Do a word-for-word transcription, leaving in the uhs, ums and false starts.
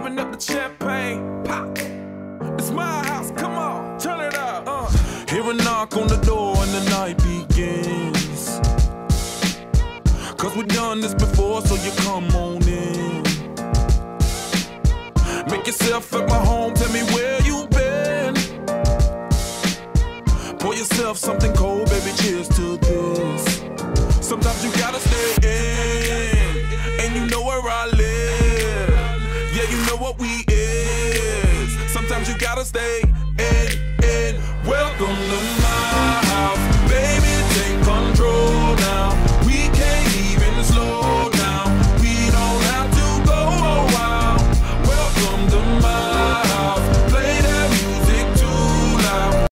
open up the champagne, pop. It's my house, come on, turn it up. Uh. Hear a knock on the door and the night begins. Cause we done this before, so you come on in. Make yourself at my home, tell me where you been. Pour yourself something cold, baby, cheers to this. Sometimes you gotta stay in, and you know where I live. Yeah, you know what we is. Sometimes you gotta stay